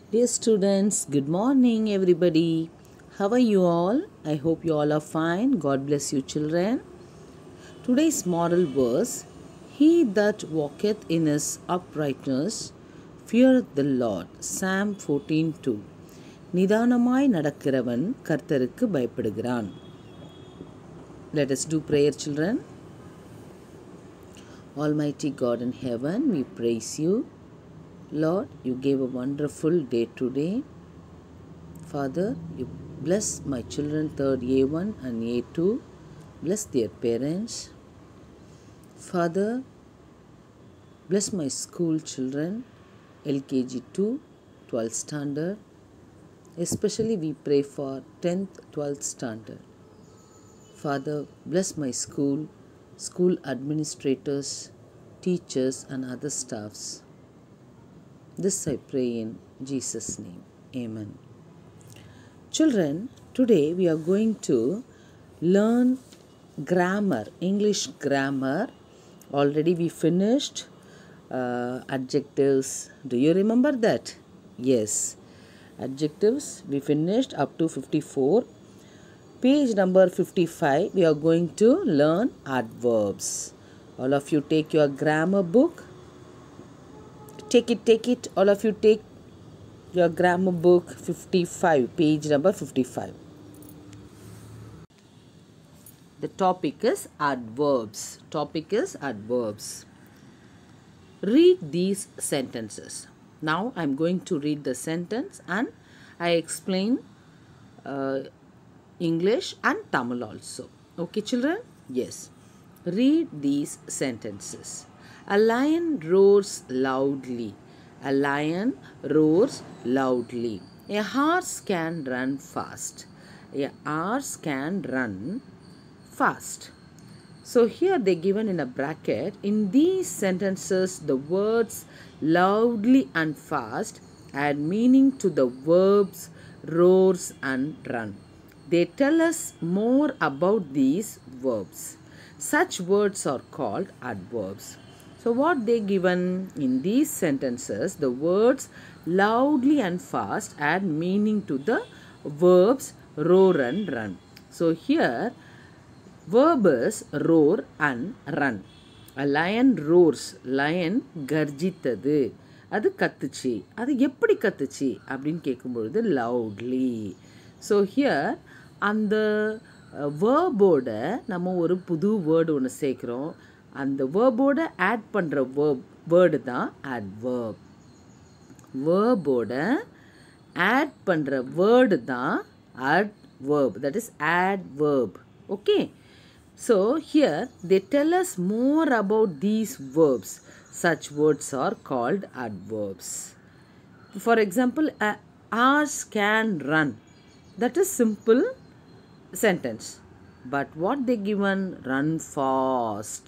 Dear students, good morning everybody. How are you all? I hope you all are fine. God bless you children. Today's moral verse, He that walketh in his uprightness feareth the Lord. Psalm 14:2. நிதானமாய் நடக்கிறவன் கர்த்தருக்கு பயப்படுகிறான். Let us do prayer children. Almighty God in heaven, we praise you. Lord, you gave a wonderful day today. Father, you bless my children, third A1 and A2. Bless their parents. Father, bless my school children, LKG 2, 12th standard. Especially we pray for 10th, 12th standard. Father, bless my school administrators, teachers and other staffs. This I pray in Jesus' name. Amen. Children, today we are going to learn grammar, English grammar. Already we finished adjectives. Do you remember that? Yes. Adjectives we finished up to 54. Page number 55, we are going to learn adverbs. All of you take your grammar book. Take it. All of you take your grammar book 55, page number 55. The topic is adverbs. Read these sentences. Now I am going to read the sentence and I explain English and Tamil also. Okay children? Yes. Read these sentences. A lion roars loudly. A lion roars loudly. A horse can run fast. A horse can run fast. So here they given in a bracket. In these sentences, the words loudly and fast add meaning to the verbs roars and run. They tell us more about these verbs. Such words are called adverbs. So what they given in these sentences, the words loudly and fast add meaning to the verbs roar and run. So here verb is roar and run. A lion roars. Lion கர்ஜித்தது. அது கத்துச்சு. அது எப்படி கத்துச்சு அப்படின்னு கேட்கும்பொழுது loudly. So here அந்த வேர்போட நம்ம ஒரு புது word ஒன்று சேர்க்குறோம். அந்த வேர்போட ஆட் பண்ணுற வேர்டு தான் adverb. வேர்போட ஆட் பண்ணுற வேர்டு தான் adverb. That is adverb. Okay. So here they tell us more about these verbs. Such words are called adverbs. For example, a horse can run. That is simple sentence. But what they given? Run fast.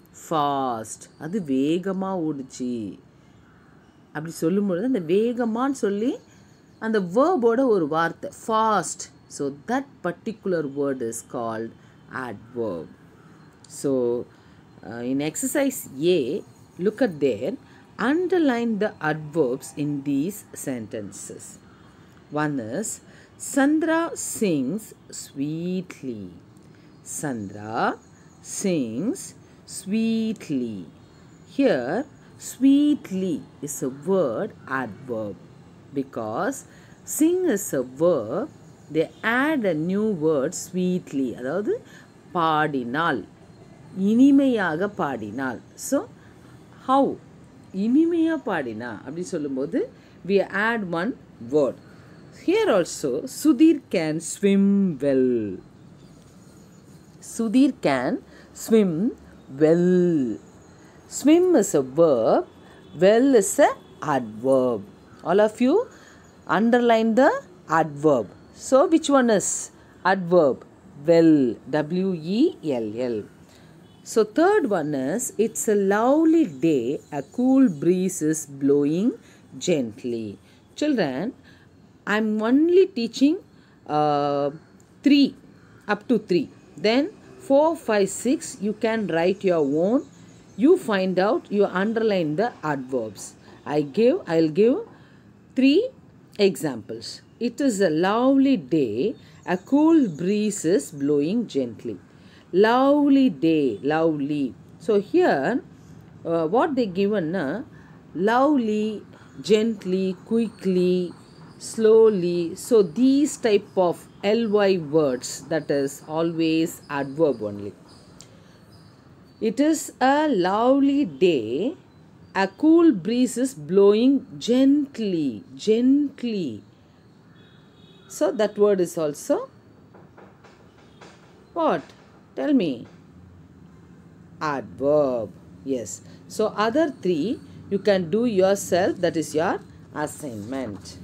அது வேகமாக ஓடுச்சு அப்படி சொல்லும்பொழுது அந்த வேகமான்னு சொல்லி அந்த வேர்போட ஒரு வார்த்தை fast. So that particular word is called adverb. So in exercise A, look at there, underline the adverbs in these sentences. One is Sandra sings sweetly. Sandra sings sweetly. Here sweetly is a word adverb because sing is a verb. They add a new word sweetly. அதாவது பாடினால், இனிமையாக பாடினால். So how? இனிமையாக பாடினா அப்படி சொல்லும்போது we add one word. Here also Sudhir can swim well. Sudhir can swim well. Swim is a verb. Well is a adverb. All of you underline the adverb. So which one is adverb? Well. W-E-L-L. So third one is it's a lovely day. A cool breeze is blowing gently. Children, I'm only teaching 3 up to 3. Then 4, 5, 6 you can write your own. You find out, you underline the adverbs. I'll give 3 Examples. It is a lovely day. A cool breeze is blowing gently. Lovely day. Lovely. So here, what they given? Lovely, gently, quickly, slowly. So these type of ly words, that is always adverb only. It is a lovely day. A cool breeze is blowing gently, gently. So that word is also what? Tell me. Adverb. Yes. So other three you can do yourself. That is your assignment.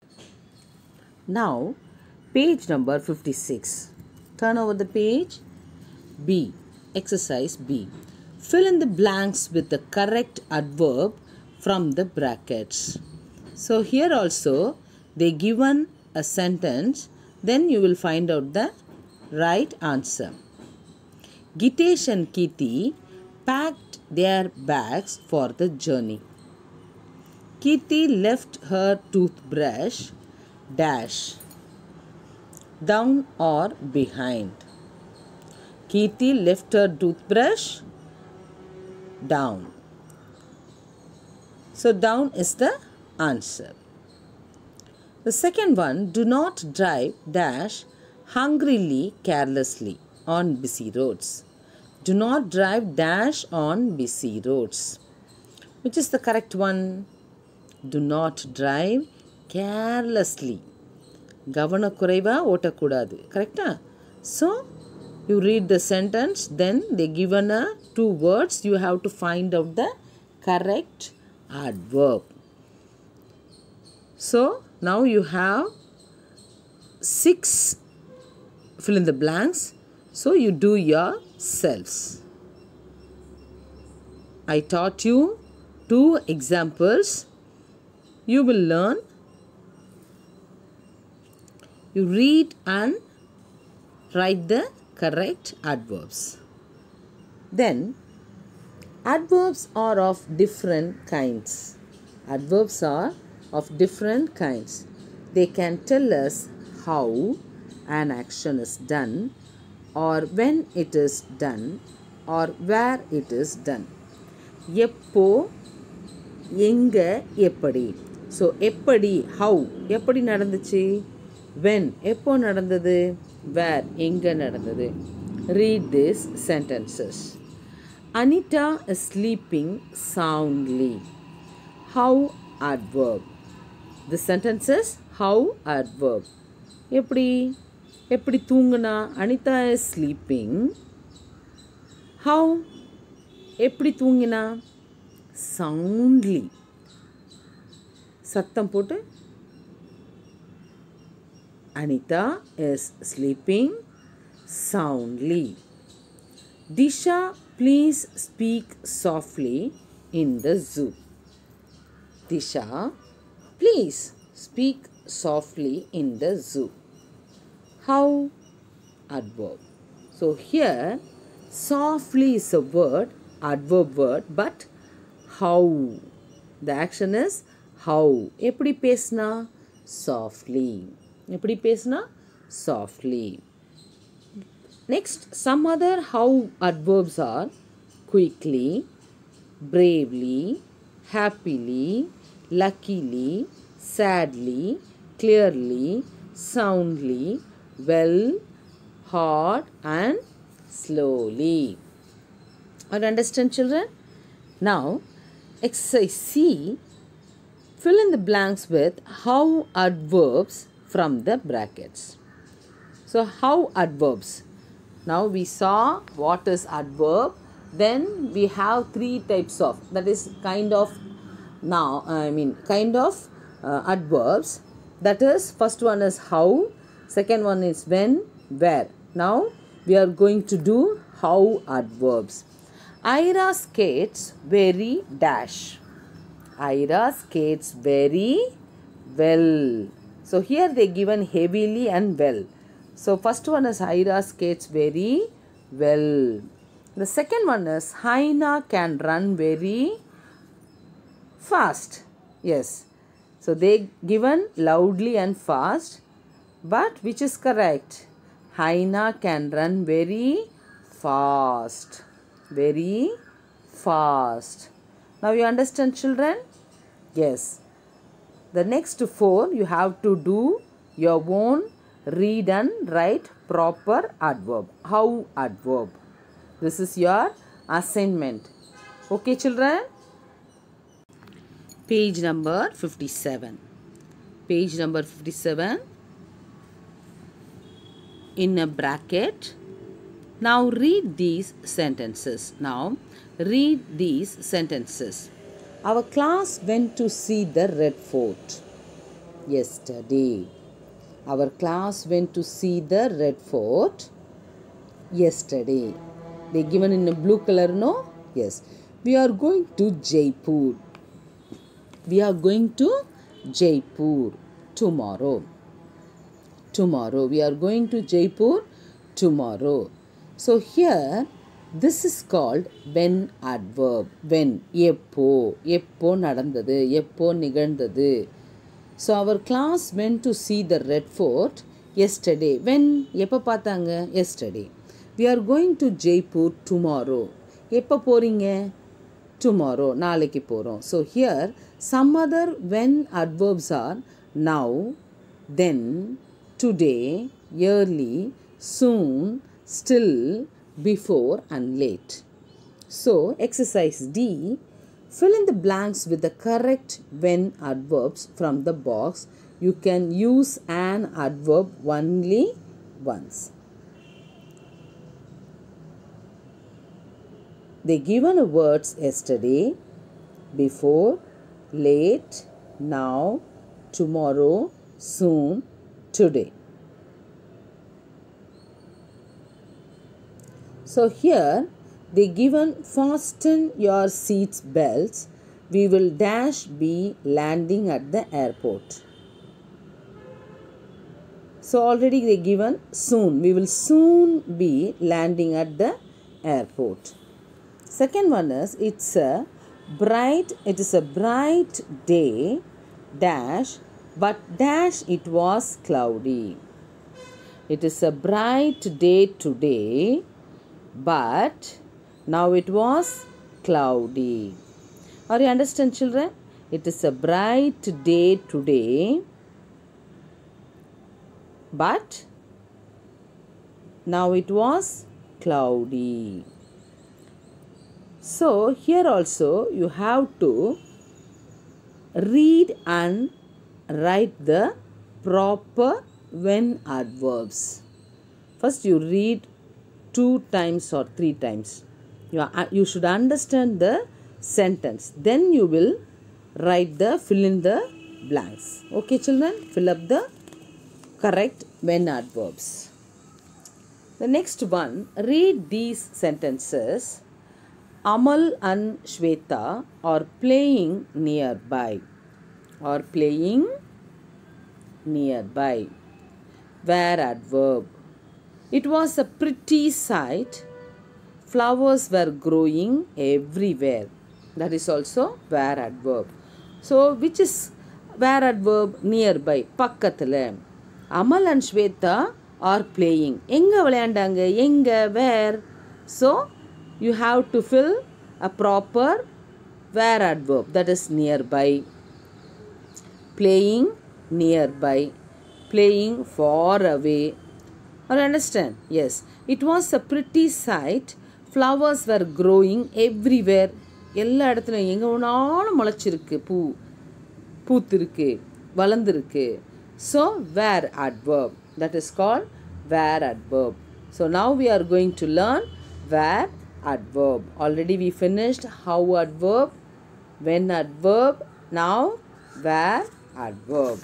Now page number 56. Turn over the page. B. Exercise B. Fill in the blanks with the correct adverb from the brackets. So here also they given a sentence, then you will find out the right answer. Gitesh and Kirti packed their bags for the journey. Kirti left her toothbrush dash down or behind. Kirti left her toothbrush down. So down is the answer. The second one, do not drive dash hungrily carelessly on busy roads. Do not drive dash on busy roads. Which is the correct one? Do not drive carelessly. Gavanakuraiva otakudadu. Correct? So you read the sentence, then they given two words. You have to find out the correct adverb. So now you have 6 fill in the blanks. So you do yourselves. I taught you 2 examples. You will learn. You read and write the correct adverbs. Then adverbs are of different kinds. Adverbs are of different kinds. They can tell us how an action is done, or when it is done, or where it is done. Eppo, enga, eppadi. So eppadi, how? Eppadi nadanduchi? When? Eppo nadandadu? Where? Enga nadandadu? Read these sentences. Anita is sleeping soundly. How adverb. The sentence is how adverb. Eppadi? Eppadi thoongana? Anita is sleeping. How? Eppadi thoongina? Soundly. Sattam potu. Anita is sleeping soundly. Disha, please speak softly in the zoo. Disha, please speak softly in the zoo. How? Adverb. So here, softly is a word, adverb word, but how? The action is how. Eppadi pesna? Softly. Eppadi pesna? Softly. Next, some other how adverbs are quickly, bravely, happily, luckily, sadly, clearly, soundly, well, hard and slowly. Are you understand, children? Now, exercise C. Fill in the blanks with how adverbs from the brackets. So, how adverbs? Now, we saw what is adverb. Then, we have 3 types of, that is kind of adverbs. That is, first one is how, second one is when, where. Now, we are going to do how adverbs. Ira skates very dash. Ira skates very well. So, here they given heavily and well. So, first one is Ira skates very well. The second one is Haina can run very fast. Yes. So, So they given loudly and fast. But which is correct? Hyena can run very fast. Very fast. Now you understand, children? Yes. The next 4 you have to do your own read and write proper adverb. How adverb? This is your assignment. Okay, children? Page number 57. Page number 57. In a bracket. Now read these sentences. Now read these sentences. Our class went to see the Red Fort yesterday. Our class went to see the Red Fort yesterday. They given in a blue color, no? Yes. We are going to Jaipur. We are going to Jaipur tomorrow. Tomorrow. We are going to Jaipur tomorrow. So here, this is called when adverb. When. Eppo. Eppo nadandadu. Eppo nigandadu. So our class went to see the Red Fort yesterday. When? Eppo pathanga? Yesterday. We are going to Jaipur tomorrow. Eppo poringa? Tomorrow. Naleki porom. So here, some other when adverbs are now, then, today, early, soon, still, before and late. So exercise D, fill in the blanks with the correct when adverbs from the box. You can use an adverb only once. They given words yesterday, before, late, now, tomorrow, soon, today. So here they given fasten your seats belts. We will dash be landing at the airport. So already they given soon. We will soon be landing at the airport. Second one is it is a bright day dash, but dash it was cloudy. It is a bright day today, but now it was cloudy. Are you understand, children? It is a bright day today, but now it was cloudy. So here also you have to read and write the proper when adverbs. First you read 2 times or 3 times. You should understand the sentence. Then you will write the fill in the blanks. Okay, children? Fill up the correct when adverbs. The next one, read these sentences. Amal and Shweta are playing nearby. Are playing nearby. Where adverb. It was a pretty sight. Flowers were growing everywhere. That is also where adverb. So which is where adverb? Nearby. Pakkathula. Amal and Shweta are playing. Enga vilayandanga? Enga? Where? So you have to fill a proper where adverb. That is nearby. Playing nearby. Playing far away. Or understand? Yes. It was a pretty sight. Flowers were growing everywhere. எல்லா இடத்துலையும் எங்கே வேணாலும் முளைச்சிருக்கு, பூத்திருக்கு, வளர்ந்துருக்கு. So where adverb. That is called where adverb. So now we are going to learn where adverb. Already we finished how adverb, when adverb. Now where adverb.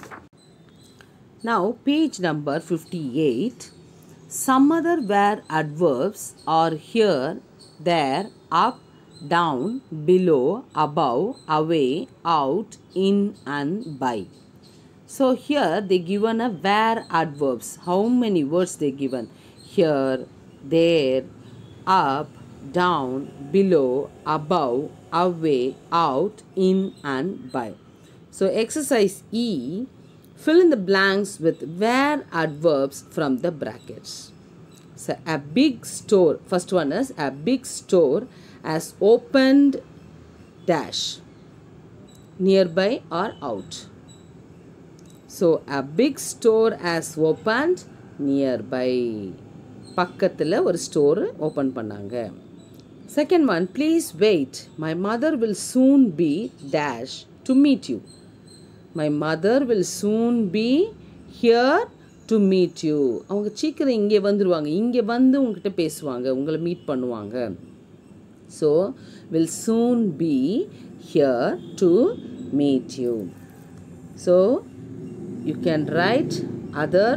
Now page number 58. Some other where adverbs are here, there, up, down, below, above, away, out, in and by. So here they given a where adverbs. How many words they given? Here, there, up, down, below, above, away, out, in and by. So exercise E, fill in the blanks with where adverbs from the brackets. So a big store, first one is a big store has opened dash, nearby or out. So a big store has opened nearby. பக்கத்தில் ஒரு store open பண்ணாங்க. Second one, please wait. My mother will soon be dash to meet you. My mother will soon be here to meet you. அவங்க சீக்கிரம் இங்கே வந்துடுவாங்க, இங்கே வந்து உங்ககிட்ட பேசுவாங்க, உங்களை மீட் பண்ணுவாங்க. So will soon be here to meet you. So you can write other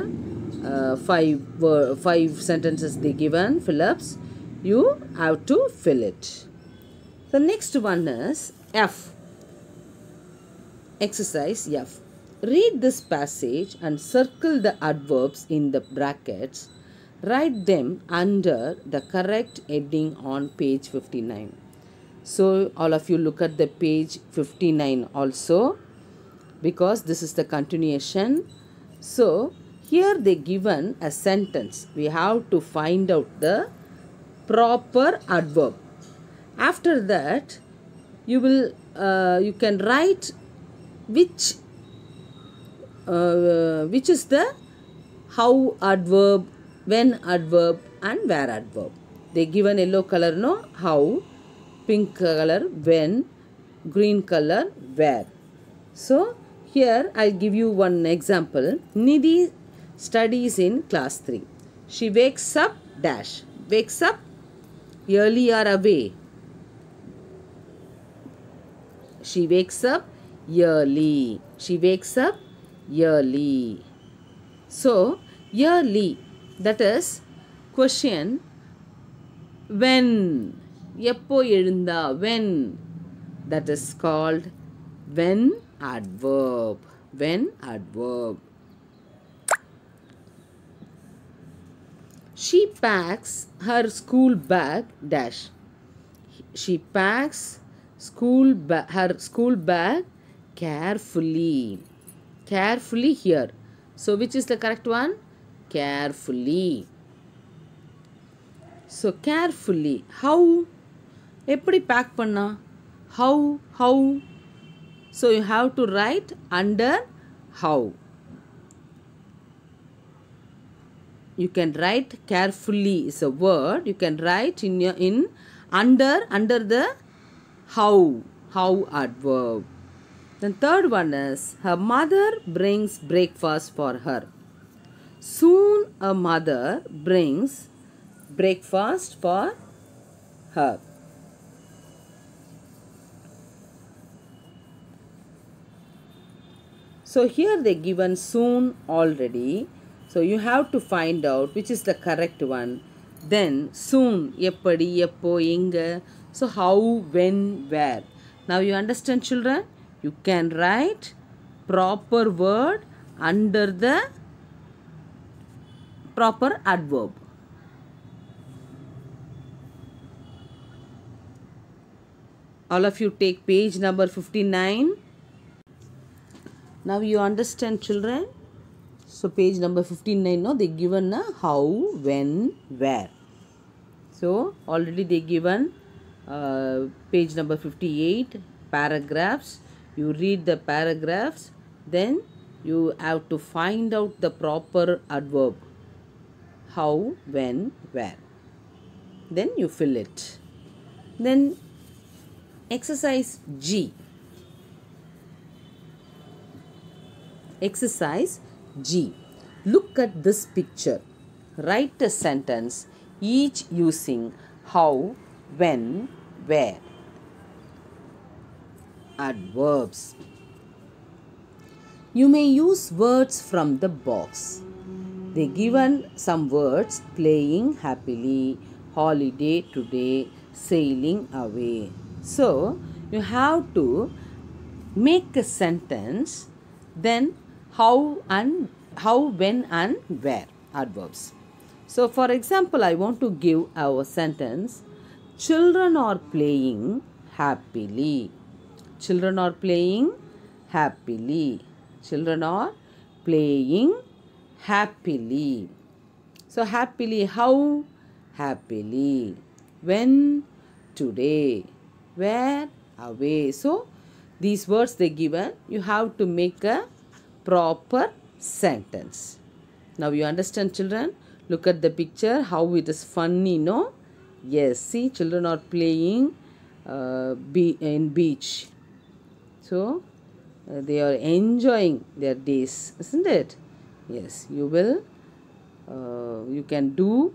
five sentences they given, fill-ups. You have to fill it. The next one is F. Exercise F. Read this passage and circle the adverbs in the brackets. Write them under the correct heading on page 59. So all of you look at the page 59 also, because this is the continuation. So here they given a sentence. We have to find out the proper adverb. After that, you can write which is the how adverb, when adverb and where adverb. They given yellow color, no, how, pink color, when, green color, where. So here I give you one example. Nidhi studies in class 3. She wakes up dash. Wakes up early or away? She wakes up early. She wakes up early. So early, that is question when. எப்போ எழுந்தா, when. That is called when adverb. When adverb. She packs her school bag dash. She packs her school bag carefully. Carefully here. So which is the correct one? Carefully. So carefully. How? எப்படி pack பண்ணா? How? So you have to write under how. You can write carefully is a word. You can write in under the how adverb. Then third one is her mother brings breakfast for her. Soon a mother brings breakfast for her. So here they given soon already. So you have to find out which is the correct one. Then soon, eppadi, eppo, enga. So how, when, where. Now you understand, children? You can write proper word under the proper adverb. All of you take page number 59. Now you understand, children? So page number 59, no, they given how, when, where. So already they given page number 58 paragraphs. You read the paragraphs, then you have to find out the proper adverb. How, when, where. Then you fill it. Then exercise G. Exercise G. Look at this picture. Write a sentence each using how, when, where. Adverbs. You may use words from the box. They given some words: playing happily, holiday today, sailing away. So you have to make a sentence, then how, when and where adverbs. So for example, I want to give our sentence: children are playing happily. Children are playing happily. Children are playing happily. So happily, how? Happily. When? Today. Where? Away. So these words they given, you have to make a proper sentence. Now you understand, children? Look at the picture, how it is funny, no? Yes, see, children are playing in beach. So they are enjoying their days, isn't it? Yes, you can do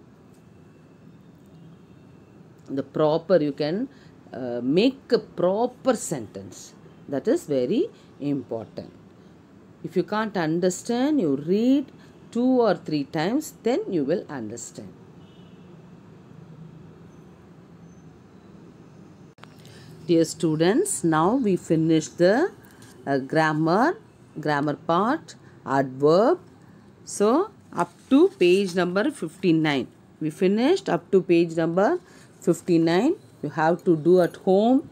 the proper, you can make a proper sentence. That is very important. If you can't understand, you read 2 or 3 times, then you will understand. Dear students, now we finished the grammar part, adverb. So up to page number 59. We finished up to page number 59. You have to do at home.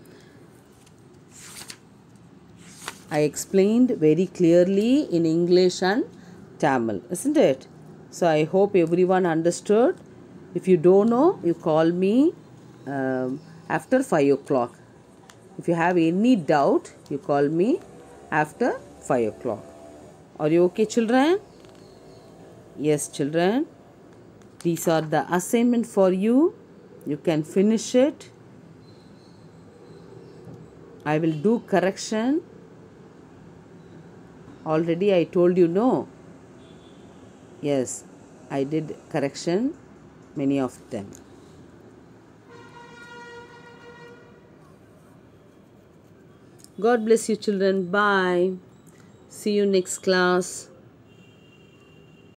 I explained very clearly in English and Tamil, isn't it? So I hope everyone understood. If you don't know, you call me after 5 o'clock. If you have any doubt, you call me after 5 o'clock. Are you okay, children? Yes, children. These are the assignment for you. You can finish it. I will do correction. Already I told you, no. Yes, I did correction, many of them. God bless you, children. Bye. See you next class.